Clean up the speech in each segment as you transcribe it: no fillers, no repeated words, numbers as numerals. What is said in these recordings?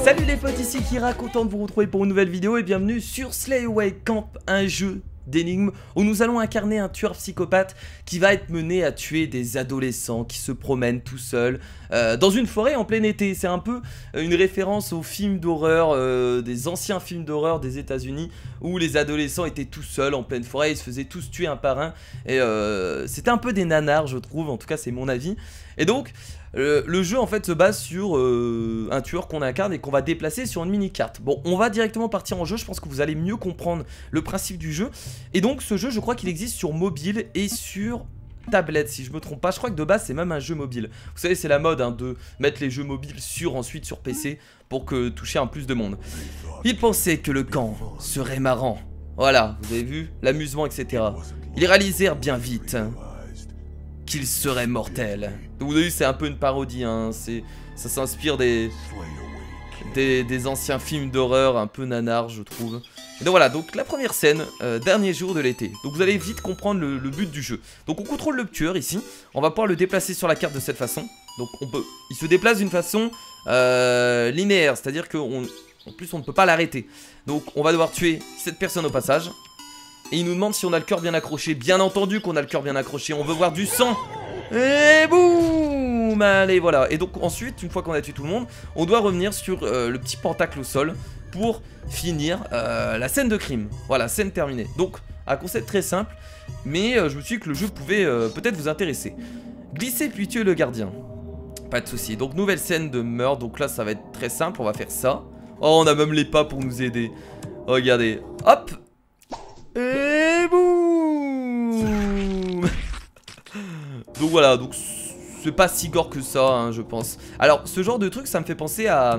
Salut les potes, ici Kira, content de vous retrouver pour une nouvelle vidéo et bienvenue sur Slay Away Camp, un jeu d'énigmes où nous allons incarner un tueur psychopathe qui va être mené à tuer des adolescents qui se promènent tout seuls dans une forêt en plein été. C'est un peu une référence aux films d'horreur, des anciens films d'horreur des États-Unis où les adolescents étaient tout seuls en pleine forêt, ils se faisaient tous tuer un par un et c'était un peu des nanars, je trouve, en tout cas c'est mon avis. Et donc le jeu en fait se base sur un tueur qu'on incarne et qu'on va déplacer sur une mini-carte. Bon, on va directement partir en jeu, je pense que vous allez mieux comprendre le principe du jeu. Et donc ce jeu, je crois qu'il existe sur mobile et sur tablette, si je me trompe pas. Je crois que de base c'est même un jeu mobile. Vous savez, c'est la mode hein, de mettre les jeux mobiles ensuite sur PC pour que toucher un plus de monde. Ils pensaient que le camp serait marrant. Voilà, vous avez vu, l'amusement, etc. Ils réalisèrent bien vite qu'il serait mortel. Vous avez vu, c'est un peu une parodie, hein. Ça s'inspire des anciens films d'horreur un peu nanars, je trouve. Et donc voilà, donc la première scène, dernier jour de l'été. Donc vous allez vite comprendre le but du jeu. Donc on contrôle le tueur ici. On va pouvoir le déplacer sur la carte de cette façon. Donc il se déplace d'une façon linéaire, c'est-à-dire qu'en plus on ne peut pas l'arrêter. Donc on va devoir tuer cette personne au passage. Et il nous demande si on a le cœur bien accroché. Bien entendu qu'on a le cœur bien accroché. On veut voir du sang. Et boum. Allez, voilà. Et donc ensuite, une fois qu'on a tué tout le monde, on doit revenir sur le petit pentacle au sol pour finir la scène de crime. Voilà, scène terminée. Donc, un concept très simple. Mais je me suis dit que le jeu pouvait peut-être vous intéresser. Glisser puis tuer le gardien. Pas de souci. Donc, nouvelle scène de meurtre. Donc là, ça va être très simple. On va faire ça. Oh, on a même les pas pour nous aider. Regardez. Hop. Et boum. Donc voilà, donc c'est pas si gore que ça, hein, je pense. Alors, ce genre de truc, ça me fait penser à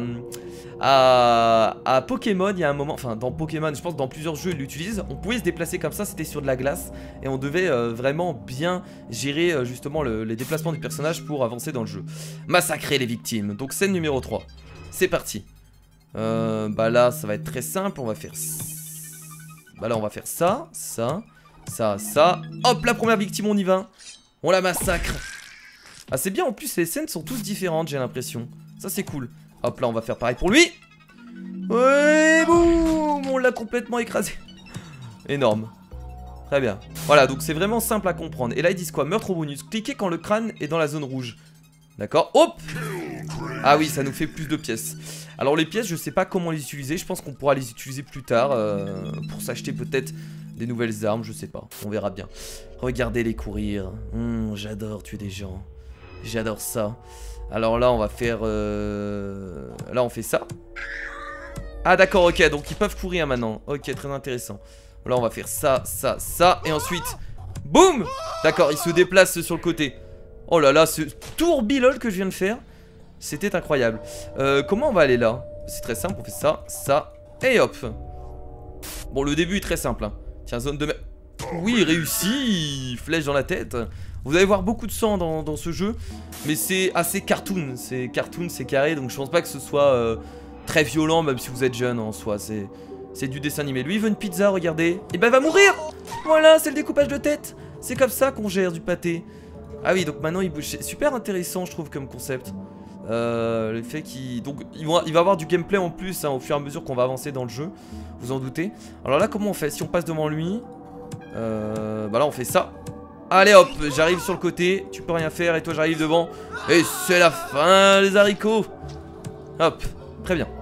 Pokémon, il y a un moment, enfin dans Pokémon, je pense dans plusieurs jeux ils l'utilisent. On pouvait se déplacer comme ça, c'était sur de la glace. Et on devait vraiment bien gérer justement les déplacements du personnage pour avancer dans le jeu. Massacrer les victimes, donc scène numéro 3. C'est parti. Bah là, ça va être très simple, on va faire... Bah là on va faire ça, ça, ça, ça. Hop, la première victime, on y va. On la massacre. Ah c'est bien, en plus les scènes sont toutes différentes, j'ai l'impression. Ça c'est cool. Hop là on va faire pareil pour lui. Ouais, boum. On l'a complètement écrasé. Énorme. Très bien. Voilà, donc c'est vraiment simple à comprendre. Et là ils disent quoi? Meurtre au bonus. Cliquez quand le crâne est dans la zone rouge. D'accord. Hop. Ah oui, ça nous fait plus de pièces. Alors les pièces, je sais pas comment les utiliser. Je pense qu'on pourra les utiliser plus tard pour s'acheter peut-être des nouvelles armes, je sais pas. On verra bien. Regardez-les courir. J'adore tuer des gens. J'adore ça. Alors là, on va faire... Là, on fait ça. Ah d'accord, ok. Donc ils peuvent courir maintenant. Ok, très intéressant. Là, on va faire ça, ça, ça. Et ensuite... Boum. D'accord, ils se déplacent sur le côté. Oh là là, ce tourbillol que je viens de faire, c'était incroyable. Comment on va aller là? C'est très simple, on fait ça, ça, et hop. Bon, le début est très simple, hein. Tiens, zone de... Oui, réussi. Flèche dans la tête. Vous allez voir beaucoup de sang dans ce jeu. Mais c'est assez cartoon. C'est cartoon, c'est carré. Donc je pense pas que ce soit très violent, même si vous êtes jeune en soi. C'est du dessin animé. Lui, il veut une pizza, regardez. Et ben, il va mourir. Voilà, c'est le découpage de tête. C'est comme ça qu'on gère du pâté. Ah oui, donc maintenant il bouge. C'est super intéressant, je trouve, comme concept. Le fait qu'il... Donc il va avoir du gameplay en plus hein, au fur et à mesure qu'on va avancer dans le jeu. Vous en doutez. Alors là, comment on fait? Si on passe devant lui, bah là on fait ça. Allez hop, j'arrive sur le côté. Tu peux rien faire et toi j'arrive devant. Et c'est la fin, les haricots. Hop, très bien.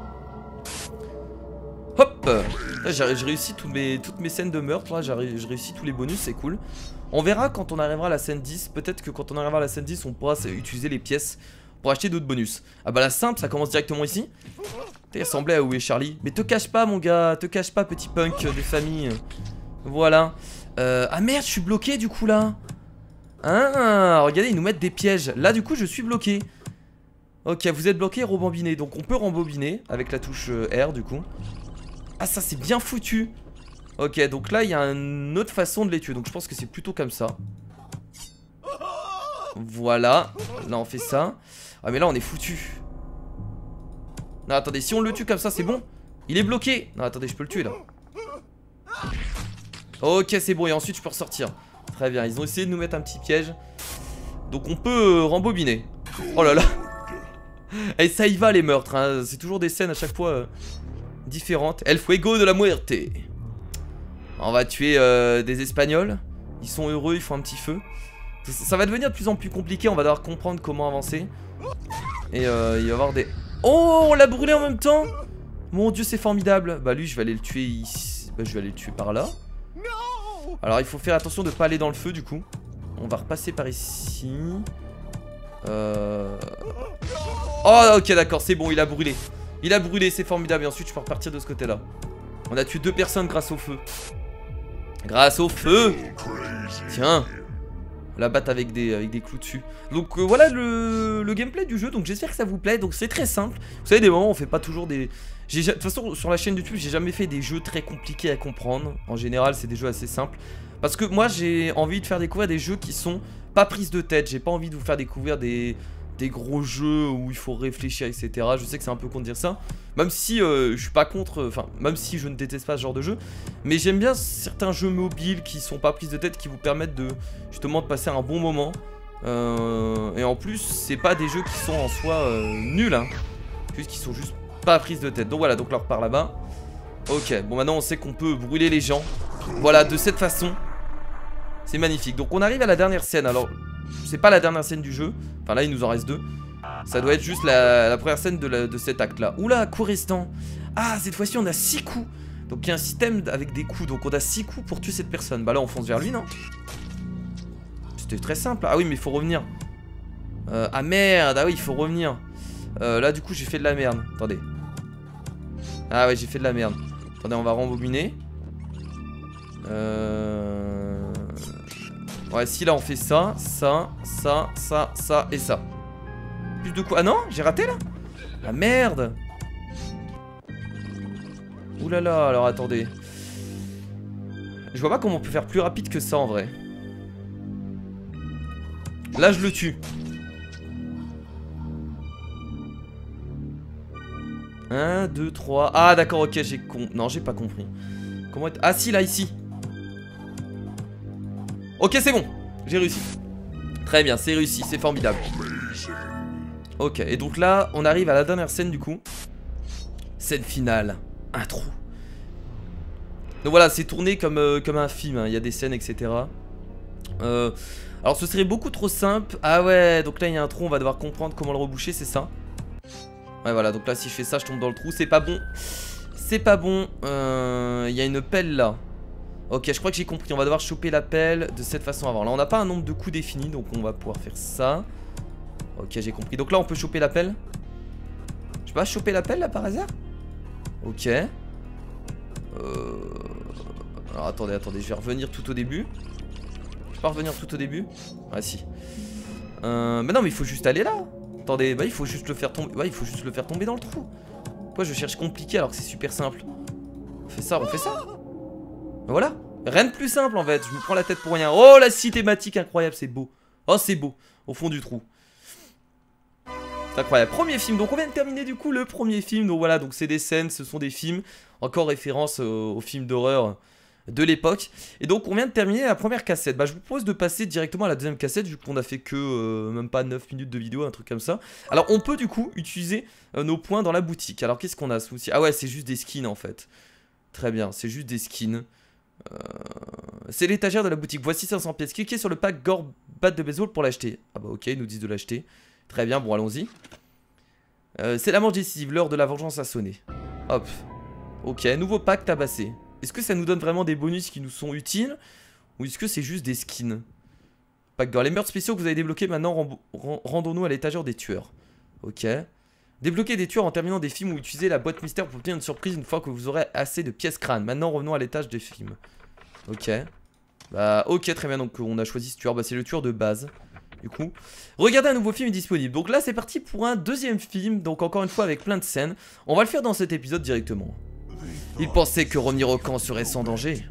Hop. Là j'ai réussi toutes mes scènes de meurtre. Là j'ai réussi tous les bonus, c'est cool. On verra quand on arrivera à la scène 10. Peut-être que quand on arrivera à la scène 10, on pourra utiliser les pièces pour acheter d'autres bonus. Ah bah la simple, ça commence directement ici. Il ressemblait à où est Charlie. Mais te cache pas mon gars, te cache pas petit punk des familles. Voilà. Ah merde, je suis bloqué du coup là. Ah, regardez, ils nous mettent des pièges. Là du coup je suis bloqué. Ok, vous êtes bloqué, rembobiner. Donc on peut rembobiner avec la touche R du coup. Ah ça c'est bien foutu. Ok, donc là il y a une autre façon de les tuer. Donc je pense que c'est plutôt comme ça. Voilà. Là on fait ça. Ah mais là on est foutu. Non attendez, si on le tue comme ça c'est bon. Il est bloqué. Non attendez, je peux le tuer là. Ok c'est bon, et ensuite je peux ressortir. Très bien, ils ont essayé de nous mettre un petit piège. Donc on peut rembobiner. Oh là là. Et ça y va les meurtres, hein. C'est toujours des scènes à chaque fois différentes. El fuego de la muerte. On va tuer des Espagnols. Ils sont heureux, ils font un petit feu. Ça va devenir de plus en plus compliqué, on va devoir comprendre comment avancer. Et il va y avoir des... Oh, on l'a brûlé en même temps. Mon dieu, c'est formidable. Bah lui, je vais aller le tuer ici. Bah je vais aller le tuer par là. Alors il faut faire attention de ne pas aller dans le feu du coup. On va repasser par ici. Oh ok d'accord, c'est bon, il a brûlé. Il a brûlé, c'est formidable. Et ensuite je peux repartir de ce côté là. On a tué 2 personnes grâce au feu. Grâce au feu. Tiens. La batte avec des clous dessus. Donc voilà le gameplay du jeu. Donc j'espère que ça vous plaît. Donc c'est très simple. Vous savez, des moments on fait pas toujours des... De toute façon sur la chaîne YouTube j'ai jamais fait des jeux très compliqués à comprendre. En général c'est des jeux assez simples. Parce que moi j'ai envie de faire découvrir des jeux qui sont pas prises de tête. J'ai pas envie de vous faire découvrir des gros jeux où il faut réfléchir, etc. Je sais que c'est un peu con de dire ça. Même si je suis pas contre, enfin même si je ne déteste pas ce genre de jeu. Mais j'aime bien certains jeux mobiles qui sont pas prises de tête, qui vous permettent de justement de passer un bon moment. Et en plus c'est pas des jeux qui sont en soi nuls, hein. Puisqu'ils sont juste pas prises de tête. Donc voilà, donc là on repart là-bas. Ok, bon maintenant on sait qu'on peut brûler les gens. Voilà, de cette façon. C'est magnifique. Donc on arrive à la dernière scène. Alors c'est pas la dernière scène du jeu. Enfin là il nous en reste 2. Ça doit être juste la première scène de cet acte là. Oula, coup restant. Ah, cette fois-ci on a 6 coups. Donc il y a un système avec des coups. Donc on a 6 coups pour tuer cette personne. Bah là on fonce vers lui, non? C'était très simple. Ah oui mais il faut revenir. Ah merde. Ah oui il faut revenir. Là du coup j'ai fait de la merde. Attendez. Ah ouais j'ai fait de la merde. Attendez, on va rembobiner. Ouais, si là on fait ça, ça et ça. Plus de coups. Ah non, j'ai raté là. Ah merde. Oulala, alors attendez. Je vois pas comment on peut faire plus rapide que ça en vrai. Là je le tue. 1, 2, 3. Ah d'accord, ok, non, j'ai pas compris. Comment être... Ah si, là, ici. Ok, c'est bon. J'ai réussi. Très bien, c'est réussi, c'est formidable. Ok, et donc là, on arrive à la dernière scène du coup. Scène finale. Un trou. Donc voilà, c'est tourné comme un film, hein. Il y a des scènes, etc. Alors ce serait beaucoup trop simple. Ah ouais, donc là il y a un trou, on va devoir comprendre comment le reboucher, c'est ça. Ouais voilà, donc là si je fais ça je tombe dans le trou, c'est pas bon. C'est pas bon. Il y a une pelle là. Ok, je crois que j'ai compris, on va devoir choper la pelle de cette façon avant. Là on n'a pas un nombre de coups défini, donc on va pouvoir faire ça. Ok, j'ai compris, donc là on peut choper la pelle. Je peux pas choper la pelle là par hasard? Ok. Alors attendez, je vais revenir tout au début. Je peux pas revenir tout au début? Ah si. Mais non mais il faut juste aller là. Attendez, bah il faut juste le faire tomber. Ouais, il faut juste le faire tomber dans le trou. Pourquoi je cherche compliqué alors que c'est super simple? On fait ça, on fait ça. Voilà. Rien de plus simple en fait. Je me prends la tête pour rien. Oh la cinématique incroyable, c'est beau. Oh c'est beau. Au fond du trou. C'est incroyable. Premier film. Donc on vient de terminer du coup le premier film. Donc voilà, donc c'est des scènes, ce sont des films. Encore référence aux films d'horreur de l'époque. Et donc on vient de terminer la première cassette. Bah je vous propose de passer directement à la deuxième cassette vu qu'on a fait que même pas 9 minutes de vidéo, un truc comme ça. Alors on peut du coup utiliser nos points dans la boutique. Alors qu'est-ce qu'on a sous? Ah ouais, c'est juste des skins en fait. Très bien, c'est juste des skins. C'est l'étagère de la boutique. Voici 500 pièces. Cliquez sur le pack Gore batte de baseball pour l'acheter. Ah bah ok, ils nous disent de l'acheter. Très bien, bon allons-y. C'est la manche décisive, l'heure de la vengeance a sonné. Hop. Ok, nouveau pack tabassé. Est-ce que ça nous donne vraiment des bonus qui nous sont utiles? Ou est-ce que c'est juste des skins? Pack Gore. Les meurtres spéciaux que vous avez débloqués, maintenant rendons-nous à l'étagère des tueurs. Ok. Débloquer des tueurs en terminant des films ou utiliser la boîte mystère pour obtenir une surprise une fois que vous aurez assez de pièces crânes. Maintenant revenons à l'étage des films. Ok. Bah ok, très bien, donc on a choisi ce tueur. Bah c'est le tueur de base. Du coup, regardez, un nouveau film est disponible. Donc là c'est parti pour un deuxième film. Donc encore une fois avec plein de scènes. On va le faire dans cet épisode directement. Il pensait que revenir au camp serait sans danger.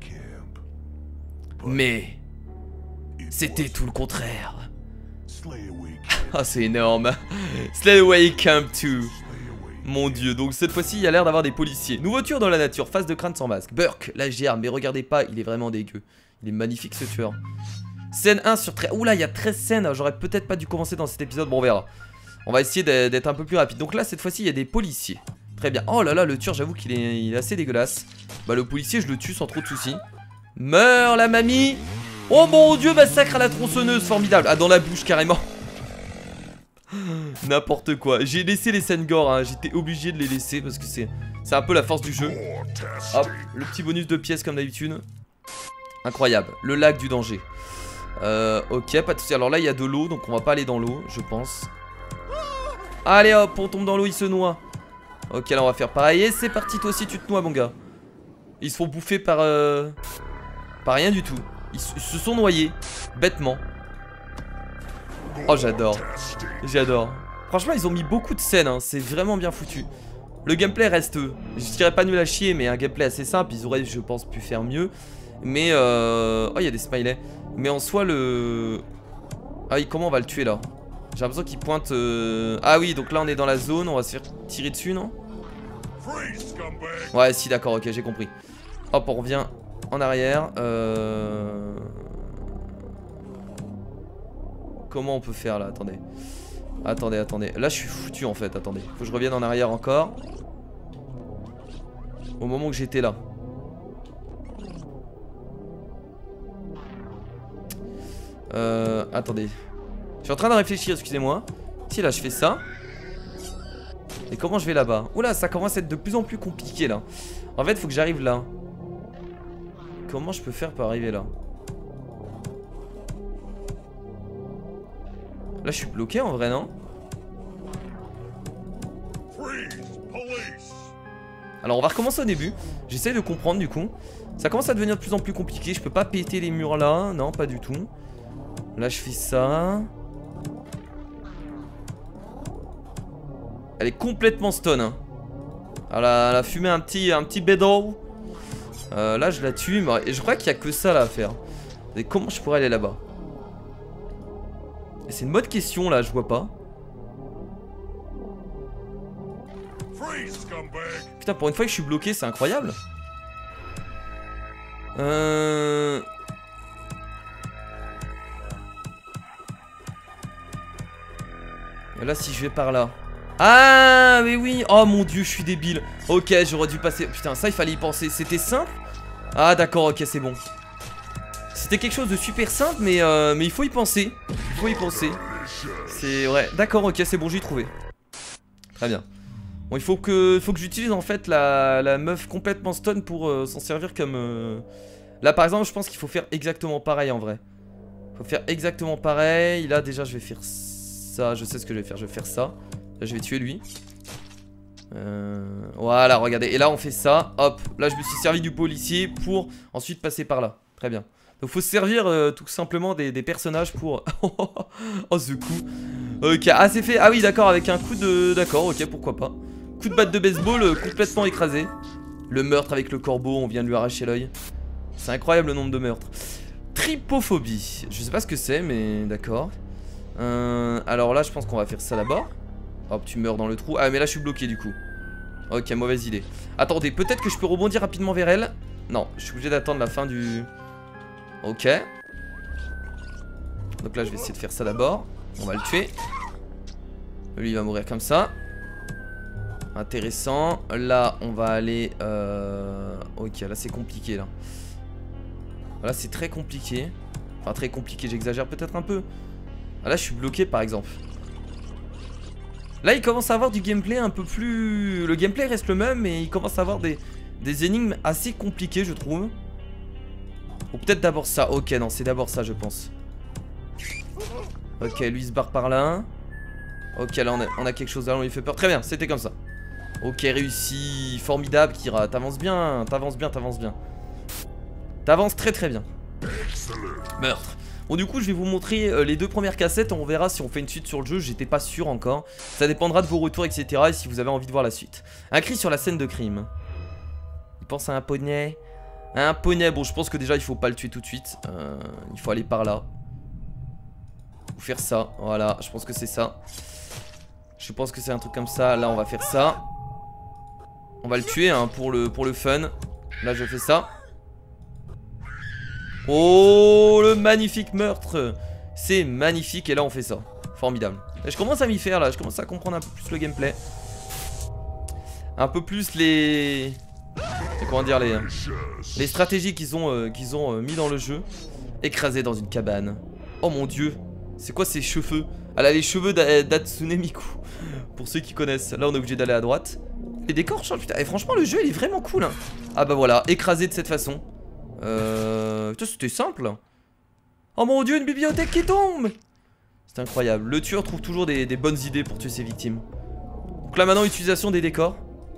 Mais c'était tout le contraire. Ah c'est énorme. Slayaway Camp 2. Mon dieu, donc cette fois-ci il y a l'air d'avoir des policiers. Nouveau tueur dans la nature, face de crâne sans masque. Burke, la GR, mais regardez pas, il est vraiment dégueu. Il est magnifique ce tueur. Scène 1 sur 13. Oula, il y a 13 scènes. J'aurais peut-être pas dû commencer dans cet épisode, bon on verra. On va essayer d'être un peu plus rapide. Donc là, cette fois-ci, il y a des policiers. Très bien. Oh là là, le tueur, j'avoue qu'il est assez dégueulasse. Bah, le policier, je le tue sans trop de soucis. Meurs, la mamie. Oh mon dieu, massacre à la tronçonneuse, formidable. Ah, dans la bouche, carrément. N'importe quoi. J'ai laissé les scènes gore, hein. J'étais obligé de les laisser parce que c'est un peu la force du jeu. Hop, le petit bonus de pièces comme d'habitude. Incroyable. Le lac du danger. Ok, pas de soucis. Alors là, il y a de l'eau, donc on va pas aller dans l'eau, je pense. Allez hop, on tombe dans l'eau, il se noie. Ok, là on va faire pareil. Et c'est parti, toi aussi tu te noies, mon gars. Ils se font bouffer par rien du tout. Ils se sont noyés, bêtement. Oh, j'adore. J'adore. Franchement, ils ont mis beaucoup de scènes, hein. C'est vraiment bien foutu. Le gameplay reste, je dirais pas nul à chier, mais un gameplay assez simple. Ils auraient, je pense, pu faire mieux. Mais oh, il y a des smileys. Mais en soi, le... Ah oui, comment on va le tuer là? J'ai l'impression qu'il pointe... Ah oui, donc là on est dans la zone, on va se faire tirer dessus, non? Ouais, si, d'accord, ok, j'ai compris. Hop, on revient en arrière. Comment on peut faire là? Attendez. Attendez. Là, je suis foutu en fait, attendez. Faut que je revienne en arrière encore. Au moment où j'étais là. Attendez. Je suis en train de réfléchir, excusez-moi. Si, là, je fais ça. Et comment je vais là-bas? Oula, ça commence à être de plus en plus compliqué, là. En fait, il faut que j'arrive là. Comment je peux faire pour arriver là? Là, je suis bloqué, en vrai, non? Alors, on va recommencer au début. J'essaie de comprendre, du coup. Ça commence à devenir de plus en plus compliqué. Je peux pas péter les murs là. Non, pas du tout. Là, je fais ça. Elle est complètement stun, hein. Elle a fumé un petit bédo. Là, je la tue. Et je crois qu'il n'y a que ça là à faire. Et comment je pourrais aller là-bas? C'est une bonne question là, je vois pas. Putain, pour une fois que je suis bloqué, c'est incroyable. Et là, si je vais par là. Ah, mais oui. Oh mon dieu, je suis débile. Ok, j'aurais dû passer. Putain, ça, il fallait y penser. C'était simple. Ah, d'accord, ok, c'est bon. C'était quelque chose de super simple, mais il faut y penser. Il faut y penser. C'est vrai. D'accord, ok, c'est bon, j'ai trouvé. Très bien. Bon, il faut que j'utilise en fait la meuf complètement stun pour s'en servir comme... Là, par exemple, je pense qu'il faut faire exactement pareil en vrai. Faut faire exactement pareil. Là, déjà, je vais faire ça. Je sais ce que je vais faire. Je vais faire ça. Là, je vais tuer lui. Voilà, regardez. Et là, on fait ça. Hop. Là, je me suis servi du policier pour ensuite passer par là. Très bien. Donc, faut se servir tout simplement des personnages pour... Oh, ce coup. Ok. Ah, c'est fait. Ah oui, d'accord. Avec un coup de... D'accord, ok, pourquoi pas. Coup de batte de baseball complètement écrasé. Le meurtre avec le corbeau. On vient de lui arracher l'œil. C'est incroyable le nombre de meurtres. Trypophobie. Je sais pas ce que c'est, mais d'accord. Alors là, je pense qu'on va faire ça d'abord. Hop, tu meurs dans le trou. Ah, mais là, je suis bloqué du coup. Ok, mauvaise idée. Attendez, peut-être que je peux rebondir rapidement vers elle. Non, je suis obligé d'attendre la fin du... Ok. Donc là, je vais essayer de faire ça d'abord. On va le tuer. Lui, il va mourir comme ça. Intéressant. Là, on va aller... Ok, là, c'est compliqué, là. Là, c'est très compliqué. Enfin, très compliqué, j'exagère peut-être un peu. Ah, là, je suis bloqué, par exemple. Là, il commence à avoir du gameplay un peu plus... Le gameplay reste le même, mais il commence à avoir des énigmes assez compliquées, je trouve. Ou peut-être d'abord ça. Ok, non, c'est d'abord ça, je pense. Ok, lui, il se barre par là. Ok, là, on a quelque chose là, on lui fait peur. Très bien, c'était comme ça. Ok, réussi. Formidable, Kira. T'avances bien, t'avances bien, t'avances bien. T'avances très très bien. Meurtre. Bon, du coup, je vais vous montrer les deux premières cassettes. On verra si on fait une suite sur le jeu. J'étais pas sûr encore. Ça dépendra de vos retours, etc. Et si vous avez envie de voir la suite. Un cri sur la scène de crime. Il pense à un poney. Un poney. Bon, je pense que déjà, il faut pas le tuer tout de suite. Il faut aller par là. Ou faire ça. Voilà, je pense que c'est ça. Je pense que c'est un truc comme ça. Là, on va faire ça. On va le tuer hein, pour le fun. Là, je fais ça. Oh, le magnifique meurtre. C'est magnifique. Et là, on fait ça. Formidable. Je commence à m'y faire là, je commence à comprendre un peu plus le gameplay. Un peu plus les... Comment dire, les stratégies qu'ils ont mis dans le jeu. Écrasé dans une cabane. Oh mon dieu, c'est quoi ces cheveux? Elle a les cheveux d'Hatsune Miku. Pour ceux qui connaissent, là on est obligé d'aller à droite. Les décors changent, putain. Et franchement le jeu il est vraiment cool hein. Ah bah voilà, écrasé de cette façon. Putain c'était simple. Oh mon dieu, une bibliothèque qui tombe. C'est incroyable, le tueur trouve toujours des bonnes idées pour tuer ses victimes. Donc là maintenant utilisation des décors.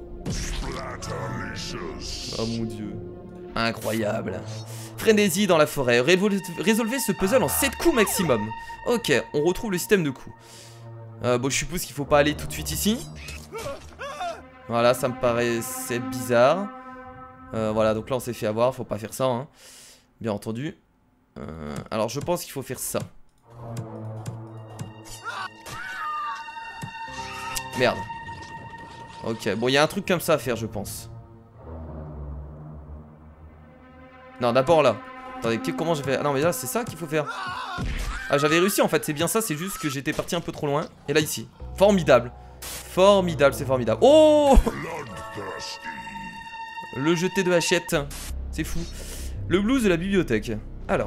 Oh mon dieu. Incroyable. Frénésie dans la forêt. Résolvez ce puzzle en 7 coups maximum. Ok, on retrouve le système de coups. Bon, je suppose qu'il faut pas aller tout de suite ici. Voilà, ça me paraissait bizarre. Voilà, donc là on s'est fait avoir, faut pas faire ça, hein. Bien entendu. Alors je pense qu'il faut faire ça. Merde. Ok, bon, il y a un truc comme ça à faire, je pense. Non, d'abord là. Attendez, comment j'ai fait? Ah non, mais là, c'est ça qu'il faut faire. Ah, j'avais réussi en fait, c'est bien ça, c'est juste que j'étais parti un peu trop loin. Et là, ici. Formidable. Formidable, c'est formidable. Oh! Le jeté de hachette. C'est fou. Le blues de la bibliothèque. Alors.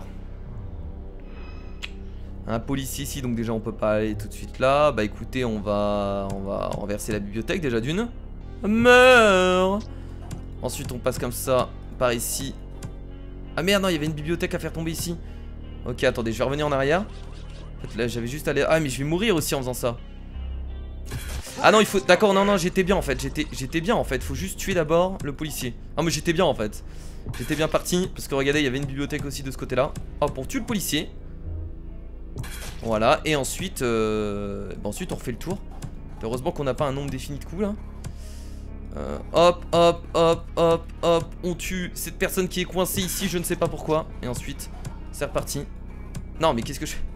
Un policier ici, donc déjà on peut pas aller tout de suite là. Bah écoutez, on va renverser la bibliothèque déjà d'une. Meurs! Ensuite on passe comme ça par ici. Ah merde, non, il y avait une bibliothèque à faire tomber ici. Ok, attendez, je vais revenir en arrière. En fait, là j'avais juste allé... Ah mais je vais mourir aussi en faisant ça. Ah non, il faut... D'accord, non, non, j'étais bien en fait. J'étais bien en fait, faut juste tuer d'abord le policier. Ah mais j'étais bien en fait. J'étais bien parti, parce que regardez, il y avait une bibliothèque aussi de ce côté-là. Hop, on tue le policier. Voilà, et ensuite ensuite on refait le tour. Heureusement qu'on n'a pas un nombre défini de coups là. Hop, hop, hop, hop, hop. On tue cette personne qui est coincée ici, je ne sais pas pourquoi. Et ensuite, c'est reparti. Non mais qu'est-ce que je fais?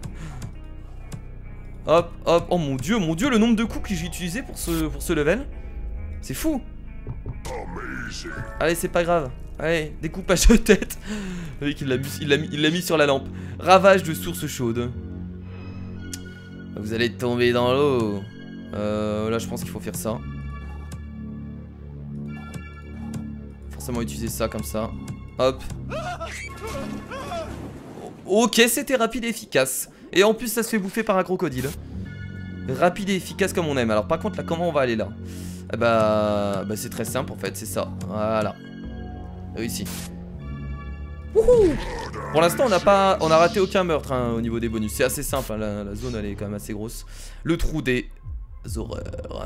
Hop, hop, oh mon dieu, le nombre de coups que j'ai utilisé pour ce level. C'est fou. Allez, c'est pas grave. Allez, découpage de tête. Le mec, il l'a mis sur la lampe. Ravage de source chaude. Vous allez tomber dans l'eau. Là, je pense qu'il faut faire ça. Forcément utiliser ça comme ça. Hop. Ok, c'était rapide et efficace. Et en plus, ça se fait bouffer par un crocodile. Rapide et efficace comme on aime. Alors par contre, là, comment on va aller là? Bah c'est très simple en fait, c'est ça. Voilà. Réussi. Wouhou! Pour l'instant on a raté aucun meurtre hein, au niveau des bonus. C'est assez simple, hein, la zone elle est quand même assez grosse. Le trou des horreurs.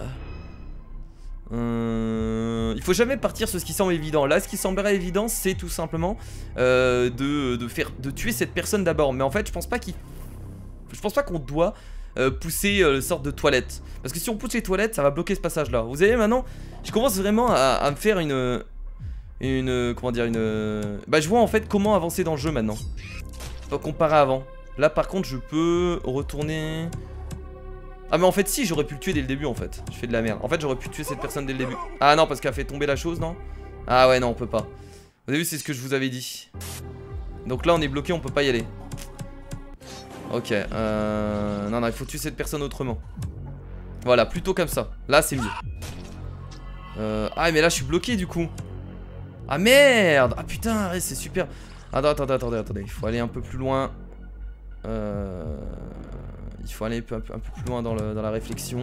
Il faut jamais partir sur ce qui semble évident. Là ce qui semblerait évident c'est tout simplement de tuer cette personne d'abord. Mais en fait je pense pas qu'on doit pousser sorte de toilette. Parce que si on pousse les toilettes ça va bloquer ce passage là. Vous savez maintenant je commence vraiment à me faire comment dire, bah je vois en fait comment avancer dans le jeu maintenant. Comparé à avant. Là par contre je peux retourner. Ah mais en fait si, j'aurais pu le tuer dès le début en fait. Je fais de la merde. En fait j'aurais pu tuer cette personne dès le début. Ah non parce qu'elle a fait tomber la chose non? Ah ouais non on peut pas. Vous avez vu c'est ce que je vous avais dit. Donc là on est bloqué, on peut pas y aller. Ok non non il faut tuer cette personne autrement. Voilà plutôt comme ça. Là c'est mieux. Ah mais là je suis bloqué du coup. Ah merde. Ah putain ouais, c'est super. Attendez. Il faut aller un peu plus loin. Il faut aller un peu plus loin dans la réflexion.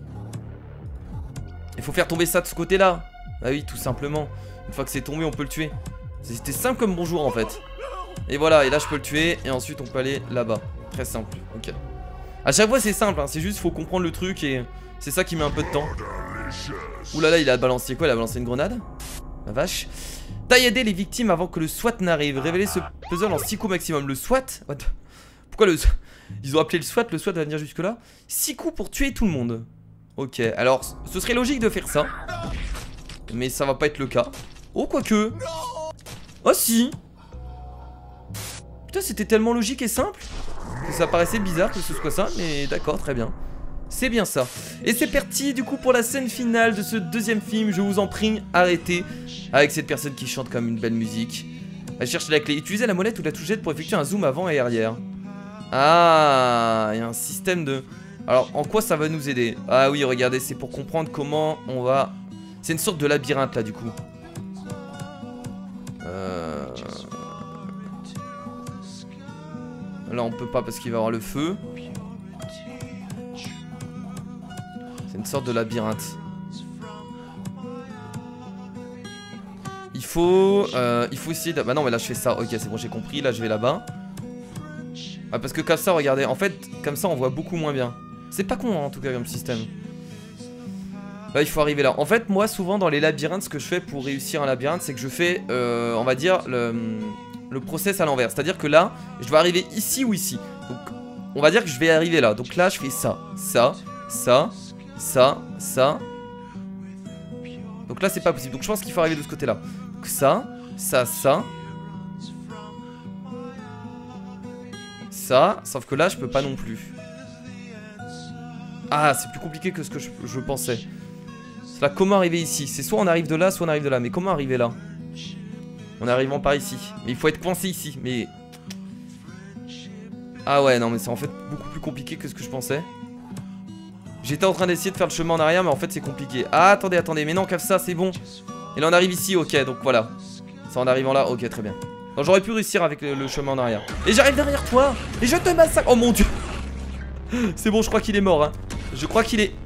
Il faut faire tomber ça de ce côté là. Ah oui tout simplement. Une fois que c'est tombé on peut le tuer. C'était simple comme bonjour en fait. Et voilà et là je peux le tuer. Et ensuite on peut aller là-bas. Très simple. Ok. A chaque fois c'est simple hein. C'est juste faut comprendre le truc. Et c'est ça qui met un peu de temps. Oulala il a balancé quoi? Il a balancé une grenade? La vache. Taillader les victimes avant que le SWAT n'arrive. Révéler ce puzzle en 6 coups maximum. Le SWAT? Pourquoi ils ont appelé le SWAT va venir jusque là. 6 coups pour tuer tout le monde. Ok, alors ce serait logique de faire ça. Mais ça va pas être le cas. Oh, quoique. Oh si. Putain, c'était tellement logique et simple que ça paraissait bizarre que ce soit ça. Mais d'accord, très bien. C'est bien ça. Et c'est parti du coup pour la scène finale de ce deuxième film. Je vous en prie, arrêtez. Avec cette personne qui chante comme une belle musique. Elle cherche la clé. Utilisez la molette ou la touchette pour effectuer un zoom avant et arrière. Ah, il y a un système de Alors, en quoi ça va nous aider? Ah oui, regardez, c'est pour comprendre comment on va... C'est une sorte de labyrinthe, là, du coup. Là, on peut pas parce qu'il va y avoir le feu. C'est une sorte de labyrinthe. Il faut essayer de... Bah non, mais là, je fais ça. Ok, c'est bon, j'ai compris. Là, je vais là-bas. Ah, parce que comme ça, regardez. En fait, comme ça, on voit beaucoup moins bien. C'est pas con, hein, en tout cas, comme système. Là, il faut arriver là. En fait, moi, souvent, dans les labyrinthes, ce que je fais pour réussir un labyrinthe, c'est que je fais, on va dire, le process à l'envers. C'est-à-dire que là, je vais arriver ici ou ici. Donc, on va dire que je vais arriver là. Donc là, je fais ça, ça, ça, ça, ça. Donc là, c'est pas possible. Donc je pense qu'il faut arriver de ce côté-là. Donc ça, ça, ça. Ça, sauf que là, je peux pas non plus. Ah, c'est plus compliqué que ce que je pensais. Là, comment arriver ici? C'est soit on arrive de là, soit on arrive de là. Mais comment arriver là? En arrivant par ici. Mais il faut être coincé ici. Mais... Ah ouais, non, mais c'est en fait beaucoup plus compliqué que ce que je pensais. J'étais en train d'essayer de faire le chemin en arrière, mais en fait c'est compliqué. Ah, attendez, attendez. Mais non, cave ça, c'est bon. Et là, on arrive ici, ok. Donc voilà. Ça, en arrivant là, ok, très bien. Donc j'aurais pu réussir avec le chemin en arrière. Et j'arrive derrière toi. Et je te massacre. Oh mon dieu. C'est bon, je crois qu'il est mort, hein. Je crois qu'il est...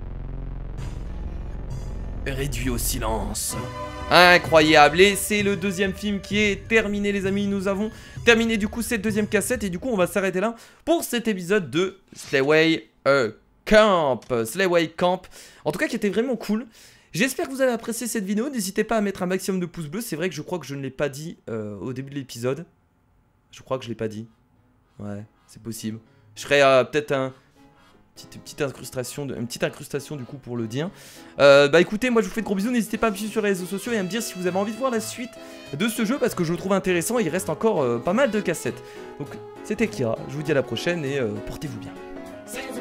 réduit au silence. Incroyable. Et c'est le deuxième film qui est terminé, les amis. Nous avons terminé du coup cette deuxième cassette. Et du coup on va s'arrêter là pour cet épisode de Sleightway Camp. Sleightway Camp. En tout cas qui était vraiment cool. J'espère que vous avez apprécié cette vidéo. N'hésitez pas à mettre un maximum de pouces bleus. C'est vrai que je crois que je ne l'ai pas dit au début de l'épisode. Je crois que je ne l'ai pas dit. Ouais, c'est possible. Je ferai peut-être une petite incrustation du coup pour le dire. Bah écoutez, moi je vous fais de gros bisous. N'hésitez pas à me suivre sur les réseaux sociaux et à me dire si vous avez envie de voir la suite de ce jeu parce que je le trouve intéressant et il reste encore pas mal de cassettes. Donc c'était Kira, je vous dis à la prochaine et portez-vous bien. Salut.